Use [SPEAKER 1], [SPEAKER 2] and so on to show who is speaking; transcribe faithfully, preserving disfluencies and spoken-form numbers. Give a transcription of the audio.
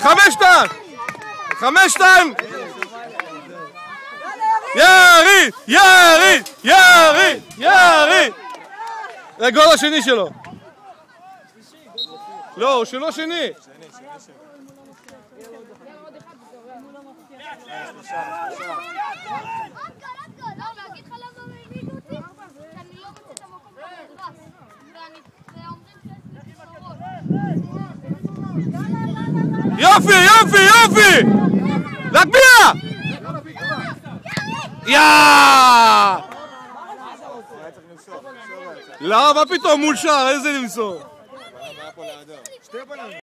[SPEAKER 1] חמש שתיים! חמש שתיים! ירי! ירי! ירי! ירי! זה הגול השני שלו. לא, הוא שלו שני. יופי, יופי, יופי! להגביה! יאה! לא, מה פתאום מול שער? איזה למסור?